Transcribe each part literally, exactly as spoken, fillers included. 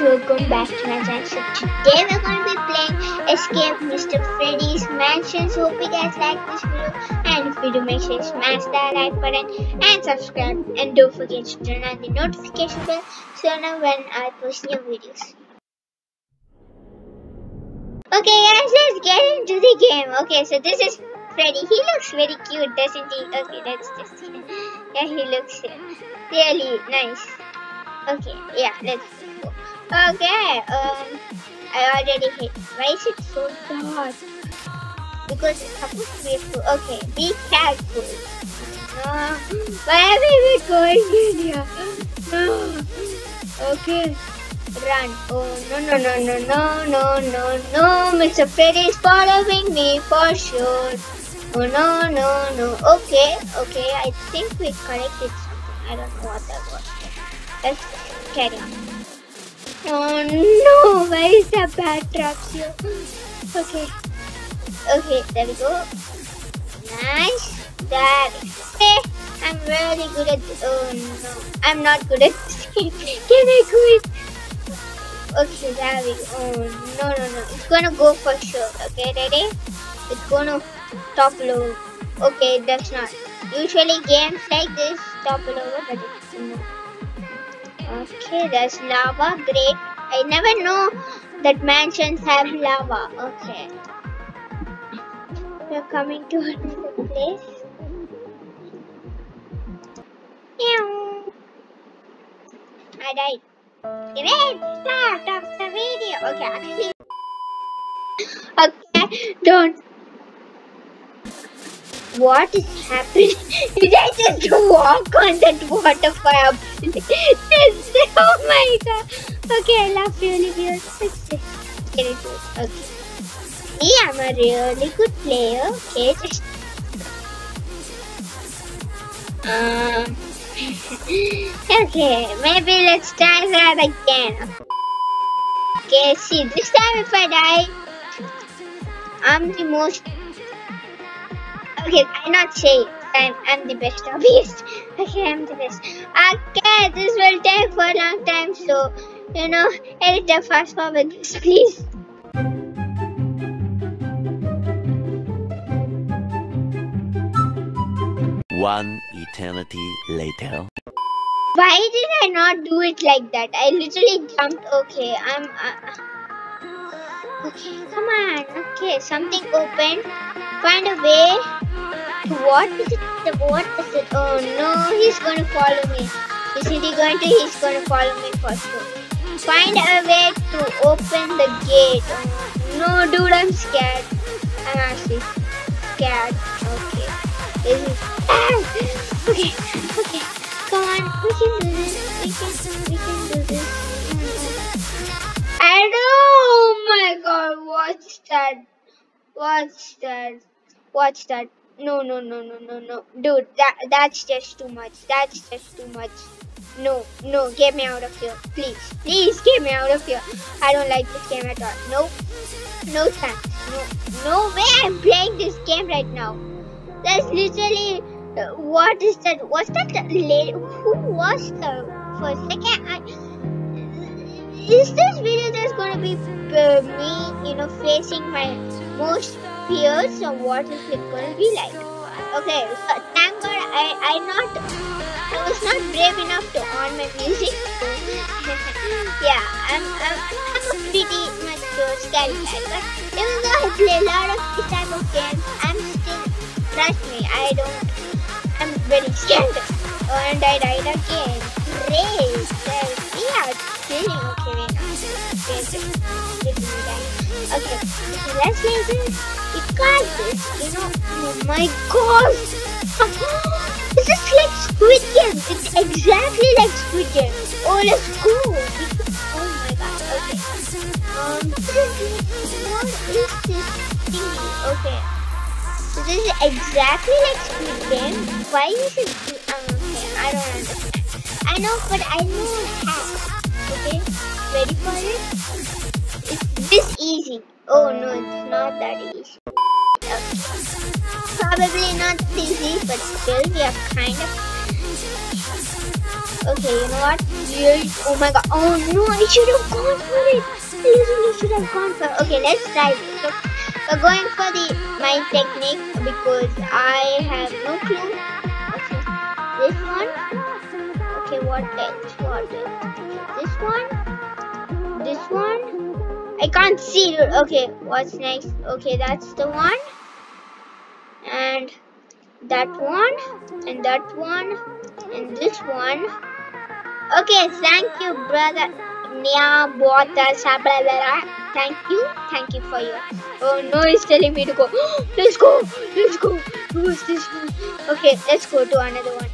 welcome back to my channel. So today we're going to be playing Escape Mister Freddy's Mansion. So hope you guys like this video, and if you do, make sure you smash that like button and subscribe, and don't forget to turn on the notification bell so you know when I post new videos. Okay guys, let's get into the game. Okay, so this is Freddy. He looks very cute, doesn't he? Okay, that's just yeah, he looks really nice. Okay, yeah, let's go. Okay, um, I already hit. Why is it so dark? Because it's supposed to be full. Okay, be careful. No, why are we going in here? No. Okay, run. Oh, no, no, no, no, no, no, no, no. Mister Freddy is following me for sure. Oh, no, no, no. Okay, okay, I think we corrected something. I don't know what that was. Let's carry on. Oh no, why is there bad traps here? Okay. Okay, there we go. Nice. There. Hey, I'm really good at this. Oh no, I'm not good at this game. Can I quit? Okay, there we go. Oh no, no, no. It's gonna go for sure. Okay, ready? It's gonna topple over. Okay, that's not. Usually games like this topple over, but it's no. Okay, there's lava. Great. I never know that mansions have lava. Okay. We're coming to another place. Meow. I died. Great start of the video. Okay, actually. Okay, don't. What is happening? Did I just walk on that waterfall? Oh my god. Okay, I laughed really weird. Let's get into it. Okay. See, I'm a really good player. Okay, just. Um. Okay, maybe let's try that again. Okay, see, this time if I die, I'm the most. Okay, I'm not saying I'm, I'm the best, obvious. Okay, I'm the best. Okay, this will take for a long time, so, you know, edit the fast forward this, please. One eternity later. Why did I not do it like that? I literally jumped. Okay, I'm... Uh, okay, come on. Okay, something open. Find a way. What is it? What is it? Oh no, he's gonna follow me. Isn't he going to? He's gonna follow me for sure. Find a way to open the gate. Oh, no, dude, I'm scared. I'm actually scared. Okay. Is it? Ah! Okay, okay. Come on, we can do this. We can, we can do this. I know. Oh my god, what's that? What's that? What's that? No, no, no, no, no, no. Dude, that that's just too much. That's just too much. No, no, get me out of here. Please, please get me out of here. I don't like this game at all. Nope. No thanks. No, no way I'm playing this game right now. That's literally, uh, what is that? Was that the lady? Who was that? For a second, I, is this video just gonna be uh, me, you know, facing my most fears, or what is it gonna be like? Okay, so thank God I I not I was not brave enough to on my music. So yeah, I'm I'm, I'm a pretty much uh, scary guy, but even though I play a lot of this type of games, I'm still, trust me, I don't. I'm very scared. Oh, and I died again. Great. We are chilling. Okay, wait now. Wait, wait, wait. Okay, so let's play this. We got this. You know, oh my god. This is like Squid Game. It's exactly like Squid Game. Oh, let's go. Oh my god. Okay. Um, what is this thingy? Okay. So this is exactly like Squid Game. Why is it? Um, okay, I don't understand. I know, but I know hacks. Okay, ready for it? It's this easy. Oh no, it's not that easy. Okay. Probably not easy, but still we are kind of. Okay, you know what? Yes. Oh my god. Oh no, I should have gone for it. I literally should have gone for it. Okay, let's try this. So, we're going for the mind technique because I have no clue. Okay, this one. Okay, what else? What else? Okay, this one. This one. I can't see it. Okay, what's next? Okay, that's the one. And that one. And that one. And this one. Okay, thank you, brother. Nya Bota Sabala. Thank you. Thank you for your. Oh no, he's telling me to go. Let's go. Let's go. Who's this one? Okay, let's go to another one.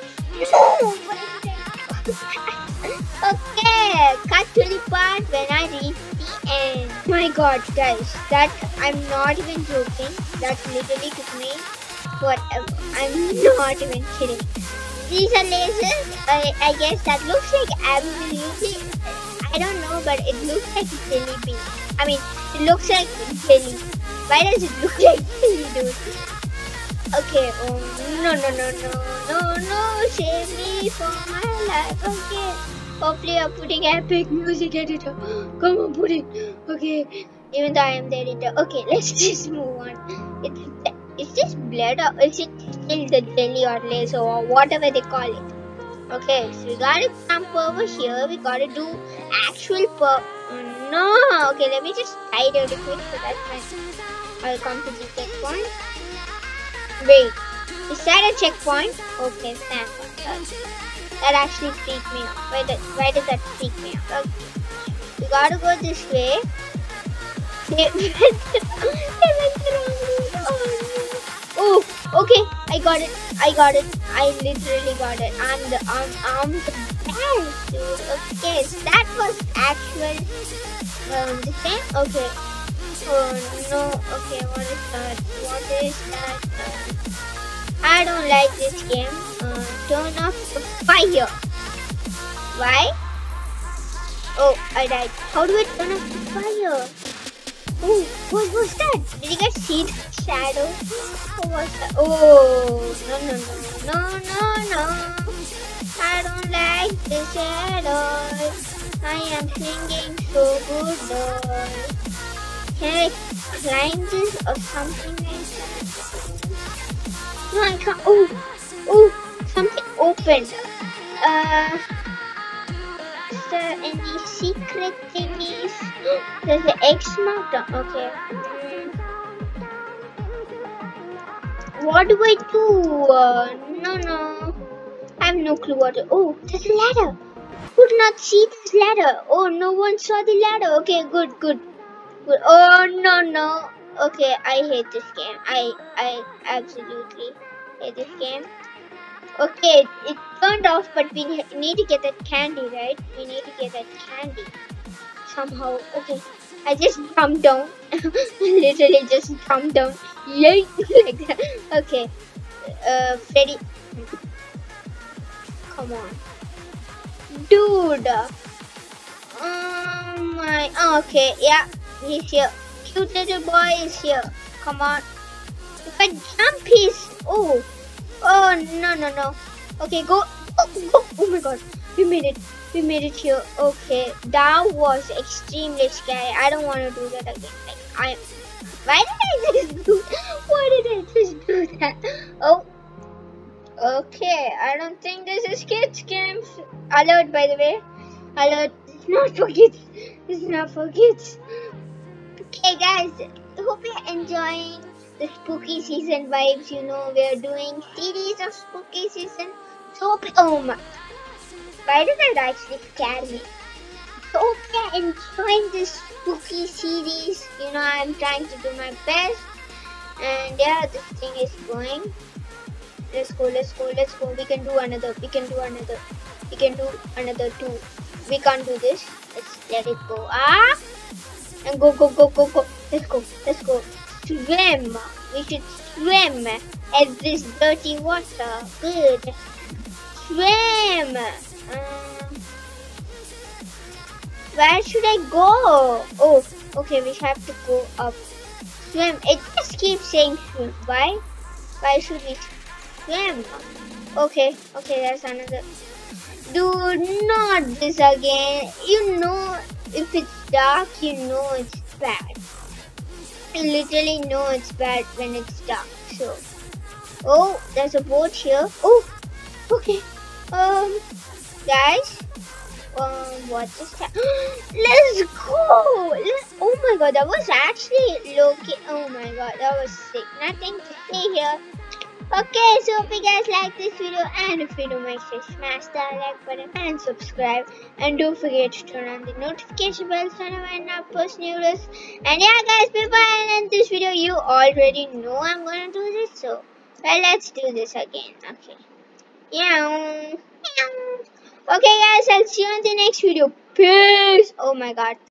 Okay, cut to the part when I reach the end. My god, guys, that I'm not even joking. That literally took me forever. I'm not even kidding. These are lasers. I, I guess that looks like absolutely. I don't know, but it looks like jelly bean. I mean, it looks like jelly. Why does it look like jelly, dude? Okay. Oh no no no no no no! Save me for my life. Okay. Hopefully, you're putting epic music editor. Come on, put it. Okay. Even though I am the editor. Okay, let's just move on. It's. Is this blood or is it still the jelly or laser or whatever they call it? Okay, so we gotta jump over here. We gotta do actual per. No! Okay, let me just hide really quick so that's fine. I'll come to the checkpoint. Wait, is that a checkpoint? Okay, thank God. That actually freaked me out. Why, did, why did that freak me out? Okay. We gotta go this way. They went the wrong way. Oh, oh, okay, I got it, I got it, I literally got it, I'm the, I'm, I'm the best, dude. Okay, so that was actual, um, the same, okay, oh no, okay, what is that, what is that, uh, I don't like this game, uh, turn off the fire, why, oh, I died, how do I turn off the fire? Oh, what was that? Did you guys see the shadow? What was that? Oh, no, no, no, no, no, no. I don't like the shadow. I am singing so good, boy. Can I climb this or something like that? No, I can't. Oh, oh, something opened. Uh... Is there any secret thingies? There's an X mark down. Okay. Mm. What do I do? Uh, no, no. I have no clue what to. Oh, there's a ladder. Could not see this ladder. Oh, no one saw the ladder. Okay, good, good, good. Oh, no, no. Okay, I hate this game. I, I absolutely hate this game. Okay, it turned off, but we need to get that candy, right? We need to get that candy somehow. Okay, I just jumped down. Literally just jumped down. Yay! Like that. Okay, uh, Freddy. Come on. Dude. Oh my. Oh, okay, yeah, he's here. Cute little boy is here. Come on. If I jump, he's. Oh. Oh, no, no, no. Okay, go. Oh, go. Oh my god. We made it. We made it here. Okay. That was extremely scary. I don't want to do that again. Like, I. Why did I just do that? Why did I just do that? Oh. Okay. I don't think this is kids' games. Alert, by the way. Alert. It's not for kids. It's not for kids. Okay, guys. I hope you're enjoying the spooky season vibes. You know, we're doing series of spooky season. So, oh my. Why did that actually scare me? So, hope you're enjoying this spooky series. You know, I'm trying to do my best. And yeah, this thing is going. Let's go, let's go, let's go. We can do another. We can do another. We can do another two. We can't do this. Let's let it go. Ah! And go, go, go, go, go. Let's go, let's go. Swim. We should swim at this dirty water. Good. Swim. Um, where should I go? Oh, okay. We have to go up. Swim. It just keeps saying swim. Why? Why should we swim? Okay. Okay. There's another. Dude, not this again. You know, if it's dark, you know it's bad. You literally know it's bad when it's dark. So, oh, there's a boat here. Oh, okay. Um, guys, um, what is that? Let's go. Let's, oh my god, that was actually Loki. Oh my god, that was sick. Nothing to say here. Okay, so if you guys like this video and if you do, make sure to smash that like button and subscribe, and don't forget to turn on the notification bell so when I post new videos. And yeah guys, before I end this video, you already know I'm gonna do this, so well, let's do this again. Okay. Yeah. Okay guys, I'll see you in the next video. Peace. Oh my god.